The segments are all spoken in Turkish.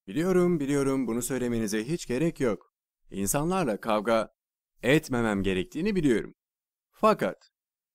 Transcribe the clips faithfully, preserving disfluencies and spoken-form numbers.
Biliyorum, biliyorum bunu söylemenize hiç gerek yok. İnsanlarla kavga etmemem gerektiğini biliyorum. Fakat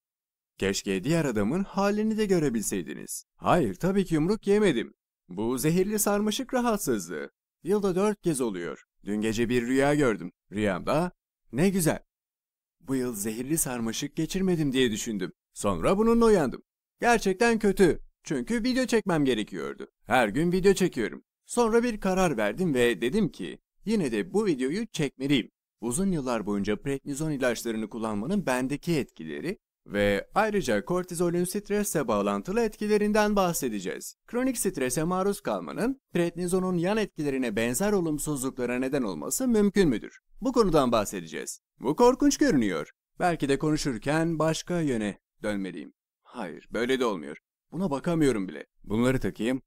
keşke diğer adamın halini de görebilseydiniz. Hayır, tabii ki yumruk yemedim. Bu zehirli sarmaşık rahatsızlığı. Yılda dört kez oluyor. Dün gece bir rüya gördüm. Rüyamda ne güzel. Bu yıl zehirli sarmaşık geçirmedim diye düşündüm. Sonra bununla uyandım. Gerçekten kötü. Çünkü video çekmem gerekiyordu. Her gün video çekiyorum. Sonra bir karar verdim ve dedim ki yine de bu videoyu çekmeliyim. Uzun yıllar boyunca prednizon ilaçlarını kullanmanın bendeki etkileri ve ayrıca kortizolün stresle bağlantılı etkilerinden bahsedeceğiz. Kronik strese maruz kalmanın prednizonun yan etkilerine benzer olumsuzluklara neden olması mümkün müdür? Bu konudan bahsedeceğiz. Bu korkunç görünüyor. Belki de konuşurken başka yöne dönmeliyim. Hayır, böyle de olmuyor. Buna bakamıyorum bile. Bunları takayım.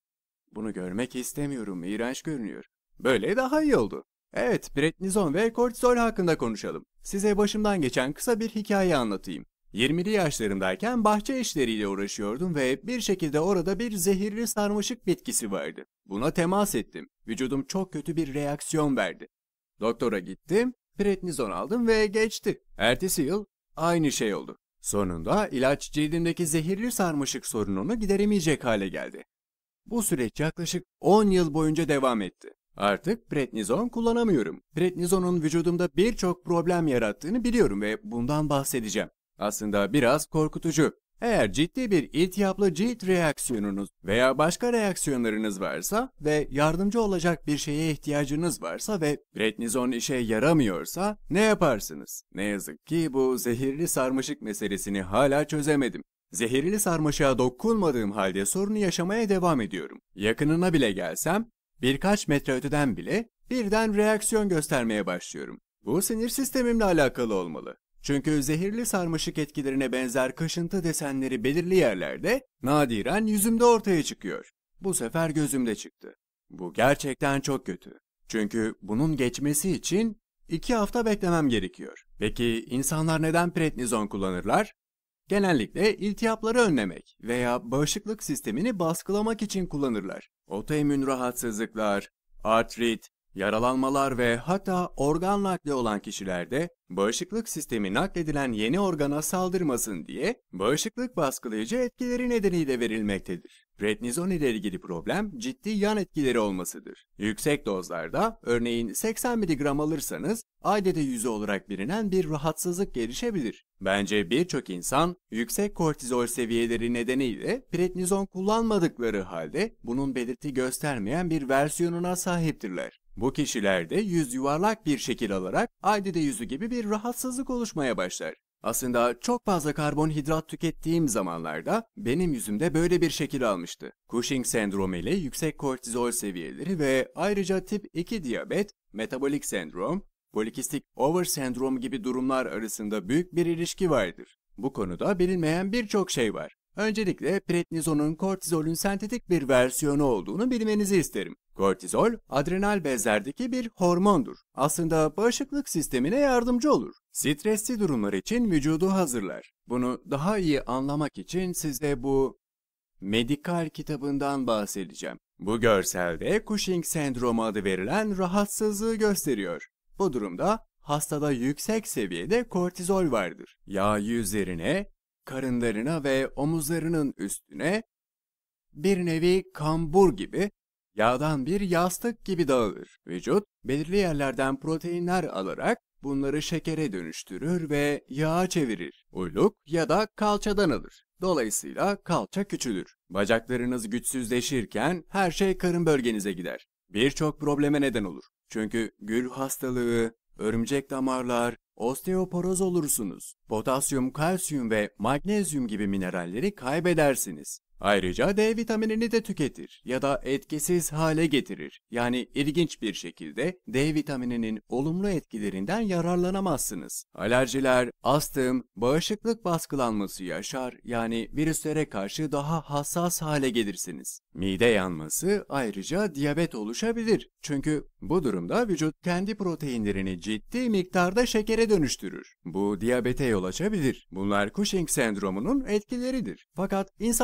Bunu görmek istemiyorum. İğrenç görünüyor. Böyle daha iyi oldu. Evet, prednizon ve kortizol hakkında konuşalım. Size başımdan geçen kısa bir hikaye anlatayım. yirmili yaşlarımdayken bahçe işleriyle uğraşıyordum ve bir şekilde orada bir zehirli sarmaşık bitkisi vardı. Buna temas ettim. Vücudum çok kötü bir reaksiyon verdi. Doktora gittim, prednizon aldım ve geçti. Ertesi yıl aynı şey oldu. Sonunda ilaç cildimdeki zehirli sarmaşık sorununu gideremeyecek hale geldi. Bu süreç yaklaşık on yıl boyunca devam etti. Artık prednizon kullanamıyorum. Prednizonun vücudumda birçok problem yarattığını biliyorum ve bundan bahsedeceğim. Aslında biraz korkutucu. Eğer ciddi bir iltihaplı cilt reaksiyonunuz veya başka reaksiyonlarınız varsa ve yardımcı olacak bir şeye ihtiyacınız varsa ve prednizon işe yaramıyorsa ne yaparsınız? Ne yazık ki bu zehirli sarmaşık meselesini hala çözemedim. Zehirli sarmaşığa dokunmadığım halde sorunu yaşamaya devam ediyorum. Yakınına bile gelsem birkaç metre öteden bile birden reaksiyon göstermeye başlıyorum. Bu sinir sistemimle alakalı olmalı. Çünkü zehirli sarmaşık etkilerine benzer kaşıntı desenleri belirli yerlerde nadiren yüzümde ortaya çıkıyor. Bu sefer gözümde çıktı. Bu gerçekten çok kötü. Çünkü bunun geçmesi için iki hafta beklemem gerekiyor. Peki insanlar neden prednizon kullanırlar? Genellikle iltihapları önlemek veya bağışıklık sistemini baskılamak için kullanırlar. Otoimmün rahatsızlıklar, artrit, yaralanmalar ve hatta organ nakli olan kişilerde bağışıklık sistemi nakledilen yeni organa saldırmasın diye bağışıklık baskılayıcı etkileri nedeniyle verilmektedir. Prednizon ile ilgili problem ciddi yan etkileri olmasıdır. Yüksek dozlarda örneğin seksen miligram alırsanız aidede yüzü olarak bilinen bir rahatsızlık gelişebilir. Bence birçok insan yüksek kortizol seviyeleri nedeniyle prednizon kullanmadıkları halde bunun belirti göstermeyen bir versiyonuna sahiptirler. Bu kişilerde yüz yuvarlak bir şekil alarak aidede yüzü gibi bir rahatsızlık oluşmaya başlar. Aslında çok fazla karbonhidrat tükettiğim zamanlarda benim yüzümde böyle bir şekil almıştı. Cushing sendromu ile yüksek kortizol seviyeleri ve ayrıca tip iki diyabet, metabolik sendrom, polikistik over sendrom gibi durumlar arasında büyük bir ilişki vardır. Bu konuda bilinmeyen birçok şey var. Öncelikle prednizonun kortizolün sentetik bir versiyonu olduğunu bilmenizi isterim. Kortizol, adrenal bezlerdeki bir hormondur. Aslında bağışıklık sistemine yardımcı olur. Stresli durumlar için vücudu hazırlar. Bunu daha iyi anlamak için size bu Medikal kitabından bahsedeceğim. Bu görselde Cushing sendromu adı verilen rahatsızlığı gösteriyor. Bu durumda hastada yüksek seviyede kortizol vardır. Yağ yüzlerine, karınlarına ve omuzlarının üstüne bir nevi kambur gibi yağdan bir yastık gibi dağılır. Vücut belirli yerlerden proteinler alarak bunları şekere dönüştürür ve yağa çevirir. Uyluk ya da kalçadan alır. Dolayısıyla kalça küçülür. Bacaklarınız güçsüzleşirken her şey karın bölgenize gider. Birçok probleme neden olur. Çünkü gül hastalığı, örümcek damarlar, osteoporoz olursunuz. Potasyum, kalsiyum ve magnezyum gibi mineralleri kaybedersiniz. Ayrıca D vitaminini de tüketir ya da etkisiz hale getirir. Yani ilginç bir şekilde D vitamininin olumlu etkilerinden yararlanamazsınız. Alerjiler, astım, bağışıklık baskılanması yaşar, yani virüslere karşı daha hassas hale gelirsiniz. Mide yanması, ayrıca diyabet oluşabilir. Çünkü bu durumda vücut kendi proteinlerini ciddi miktarda şekere dönüştürür. Bu diyabete yol açabilir. Bunlar Cushing sendromunun etkileridir. Fakat insanların bunu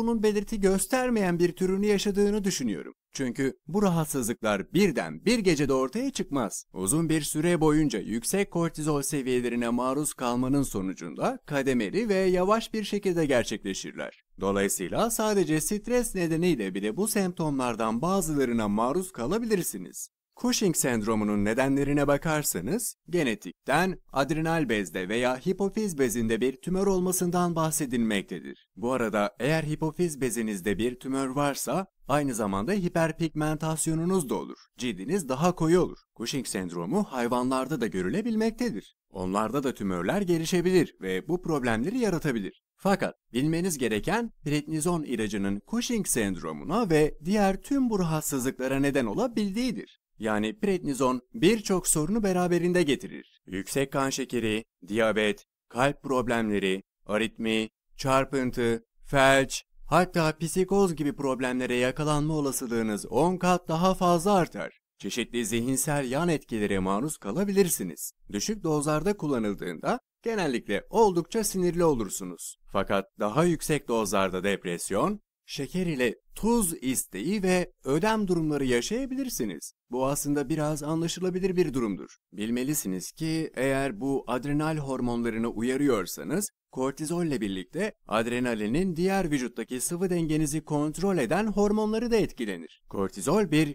sendromunun belirti göstermeyen bir türünü yaşadığını düşünüyorum. Çünkü bu rahatsızlıklar birden bir gecede ortaya çıkmaz. Uzun bir süre boyunca yüksek kortizol seviyelerine maruz kalmanın sonucunda kademeli ve yavaş bir şekilde gerçekleşirler. Dolayısıyla sadece stres nedeniyle bile bu semptomlardan bazılarına maruz kalabilirsiniz. Cushing sendromunun nedenlerine bakarsanız, genetikten, adrenal bezde veya hipofiz bezinde bir tümör olmasından bahsedilmektedir. Bu arada eğer hipofiz bezinizde bir tümör varsa, aynı zamanda hiperpigmentasyonunuz da olur. Cildiniz daha koyu olur. Cushing sendromu hayvanlarda da görülebilmektedir. Onlarda da tümörler gelişebilir ve bu problemleri yaratabilir. Fakat bilmeniz gereken prednizon ilacının Cushing sendromuna ve diğer tüm bu rahatsızlıklara neden olabildiğidir. Yani prednizon birçok sorunu beraberinde getirir. Yüksek kan şekeri, diyabet, kalp problemleri, aritmi, çarpıntı, felç, hatta psikoz gibi problemlere yakalanma olasılığınız on kat daha fazla artar. Çeşitli zihinsel yan etkilere maruz kalabilirsiniz. Düşük dozlarda kullanıldığında genellikle oldukça sinirli olursunuz. Fakat daha yüksek dozlarda depresyon, şeker ile tuz isteği ve ödem durumları yaşayabilirsiniz. Bu aslında biraz anlaşılabilir bir durumdur. Bilmelisiniz ki eğer bu adrenal hormonlarını uyarıyorsanız, kortizolle birlikte adrenalinin diğer vücuttaki sıvı dengenizi kontrol eden hormonları da etkilenir. Kortizol bir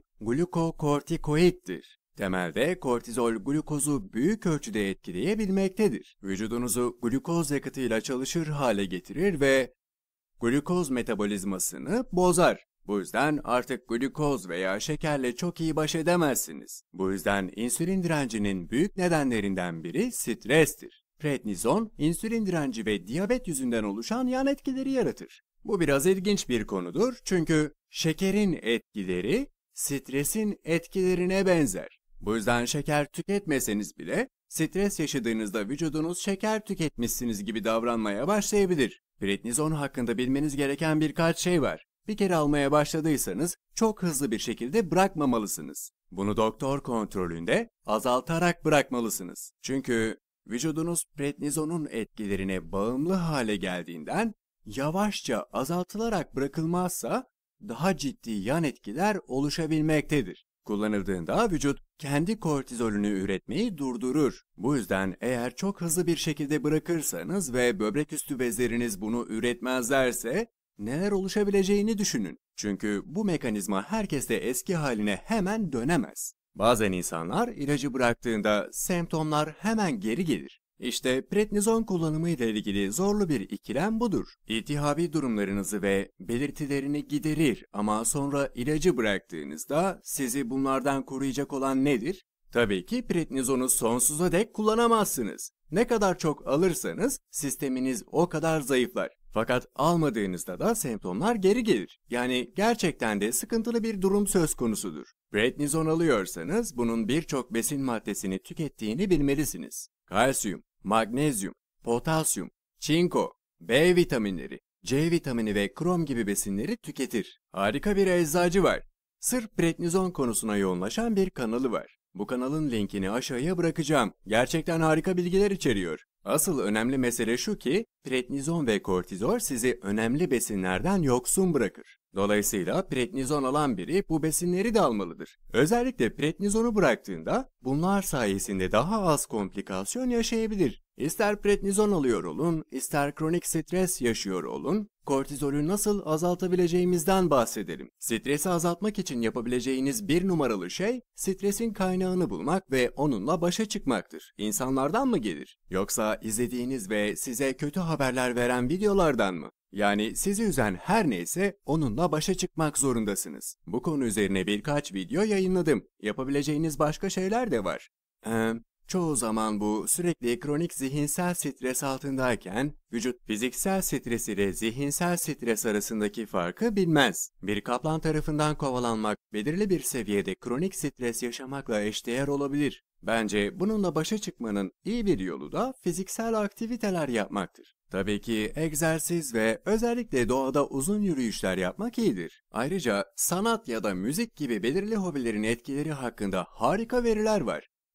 glukokortikoiddir. Temelde kortizol glukozu büyük ölçüde etkileyebilmektedir. Vücudunuzu glukoz yakıtıyla çalışır hale getirir ve glukoz metabolizmasını bozar. Bu yüzden artık glukoz veya şekerle çok iyi baş edemezsiniz. Bu yüzden insülin direncinin büyük nedenlerinden biri strestir. Prednizon, insülin direnci ve diyabet yüzünden oluşan yan etkileri yaratır. Bu biraz ilginç bir konudur çünkü şekerin etkileri stresin etkilerine benzer. Bu yüzden şeker tüketmeseniz bile stres yaşadığınızda vücudunuz şeker tüketmişsiniz gibi davranmaya başlayabilir. Prednizon hakkında bilmeniz gereken birkaç şey var. Bir kere almaya başladıysanız çok hızlı bir şekilde bırakmamalısınız. Bunu doktor kontrolünde azaltarak bırakmalısınız. Çünkü vücudunuz prednizonun etkilerine bağımlı hale geldiğinden yavaşça azaltılarak bırakılmazsa daha ciddi yan etkiler oluşabilmektedir. Kullanıldığında vücut kendi kortizolünü üretmeyi durdurur. Bu yüzden eğer çok hızlı bir şekilde bırakırsanız ve böbrek üstü bezleriniz bunu üretmezlerse neler oluşabileceğini düşünün. Çünkü bu mekanizma herkeste eski haline hemen dönemez. Bazen insanlar ilacı bıraktığında semptomlar hemen geri gelir. İşte prednizon kullanımı ile ilgili zorlu bir ikilem budur. İltihabi durumlarınızı ve belirtilerini giderir ama sonra ilacı bıraktığınızda sizi bunlardan koruyacak olan nedir? Tabii ki prednizonu sonsuza dek kullanamazsınız. Ne kadar çok alırsanız sisteminiz o kadar zayıflar. Fakat almadığınızda da semptomlar geri gelir. Yani gerçekten de sıkıntılı bir durum söz konusudur. Prednizon alıyorsanız bunun birçok besin maddesini tükettiğini bilmelisiniz. Kalsiyum, magnezyum, potasyum, çinko, B vitaminleri, C vitamini ve krom gibi besinleri tüketir. Harika bir eczacı var. Sırf prednizon konusuna yoğunlaşan bir kanalı var. Bu kanalın linkini aşağıya bırakacağım. Gerçekten harika bilgiler içeriyor. Asıl önemli mesele şu ki, prednizon ve kortizol sizi önemli besinlerden yoksun bırakır. Dolayısıyla prednizon alan biri bu besinleri de almalıdır. Özellikle prednizonu bıraktığında bunlar sayesinde daha az komplikasyon yaşayabilir. İster prednizon alıyor olun, ister kronik stres yaşıyor olun, kortizolü nasıl azaltabileceğimizden bahsedelim. Stresi azaltmak için yapabileceğiniz bir numaralı şey, stresin kaynağını bulmak ve onunla başa çıkmaktır. İnsanlardan mı gelir? Yoksa izlediğiniz ve size kötü haberler veren videolardan mı? Yani sizi üzen her neyse onunla başa çıkmak zorundasınız. Bu konu üzerine birkaç video yayınladım. Yapabileceğiniz başka şeyler de var. Eee... Çoğu zaman bu sürekli kronik zihinsel stres altındayken vücut fiziksel stres ile zihinsel stres arasındaki farkı bilmez. Bir kaplan tarafından kovalanmak belirli bir seviyede kronik stres yaşamakla eşdeğer olabilir. Bence bununla başa çıkmanın iyi bir yolu da fiziksel aktiviteler yapmaktır. Tabii ki egzersiz ve özellikle doğada uzun yürüyüşler yapmak iyidir. Ayrıca sanat ya da müzik gibi belirli hobilerin etkileri hakkında harika veriler var.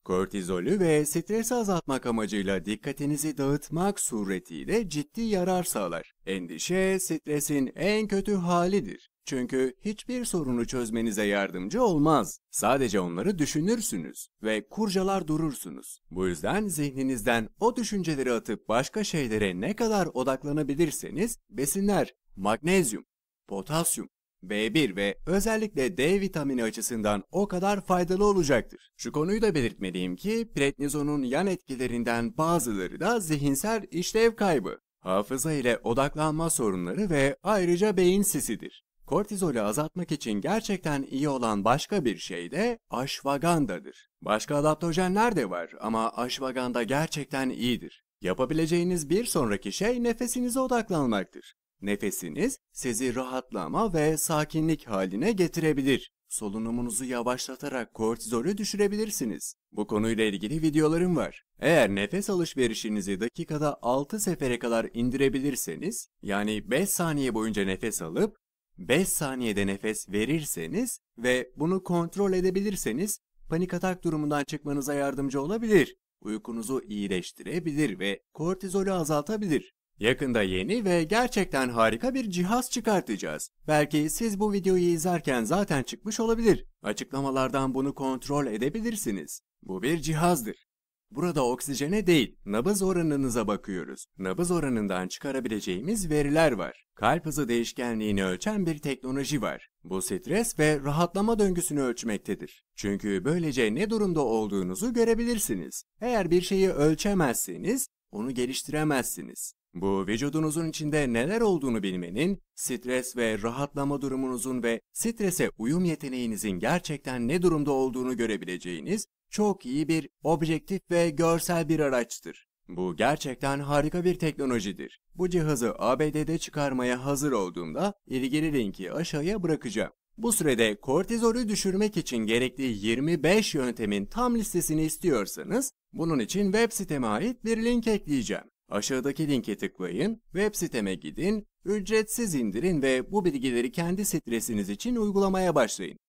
Kortizolü ve stresi azaltmak amacıyla dikkatinizi dağıtmak suretiyle ciddi yarar sağlar. Endişe, stresin en kötü halidir. Çünkü hiçbir sorunu çözmenize yardımcı olmaz. Sadece onları düşünürsünüz ve kurcalar durursunuz. Bu yüzden zihninizden o düşünceleri atıp başka şeylere ne kadar odaklanabilirseniz besinler, magnezyum, potasyum, B bir ve özellikle D vitamini açısından o kadar faydalı olacaktır. Şu konuyu da belirtmeliyim ki prednizonun yan etkilerinden bazıları da zihinsel işlev kaybı, hafıza ile odaklanma sorunları ve ayrıca beyin sisidir. Kortizolü azaltmak için gerçekten iyi olan başka bir şey de ashwagandadır. Başka adaptojenler de var ama ashwaganda gerçekten iyidir. Yapabileceğiniz bir sonraki şey nefesinize odaklanmaktır. Nefesiniz sizi rahatlama ve sakinlik haline getirebilir. Solunumunuzu yavaşlatarak kortizolü düşürebilirsiniz. Bu konuyla ilgili videolarım var. Eğer nefes alışverişinizi dakikada altı sefere kadar indirebilirseniz, yani beş saniye boyunca nefes alıp beş saniyede nefes verirseniz ve bunu kontrol edebilirseniz panik atak durumundan çıkmanıza yardımcı olabilir. Uykunuzu iyileştirebilir ve kortizolü azaltabilir. Yakında yeni ve gerçekten harika bir cihaz çıkartacağız. Belki siz bu videoyu izlerken zaten çıkmış olabilir. Açıklamalardan bunu kontrol edebilirsiniz. Bu bir cihazdır. Burada oksijene değil, nabız oranınıza bakıyoruz. Nabız oranından çıkarabileceğimiz veriler var. Kalp hızı değişkenliğini ölçen bir teknoloji var. Bu stres ve rahatlama döngüsünü ölçmektedir. Çünkü böylece ne durumda olduğunuzu görebilirsiniz. Eğer bir şeyi ölçemezseniz, onu geliştiremezsiniz. Bu vücudunuzun içinde neler olduğunu bilmenin, stres ve rahatlama durumunuzun ve strese uyum yeteneğinizin gerçekten ne durumda olduğunu görebileceğiniz çok iyi bir objektif ve görsel bir araçtır. Bu gerçekten harika bir teknolojidir. Bu cihazı A B D'de çıkarmaya hazır olduğumda ilgili linki aşağıya bırakacağım. Bu sürede kortizolü düşürmek için gerekli yirmi beş yöntemin tam listesini istiyorsanız, bunun için web siteme ait bir link ekleyeceğim. Aşağıdaki linke tıklayın, web siteme gidin, ücretsiz indirin ve bu bilgileri kendi stresiniz için uygulamaya başlayın.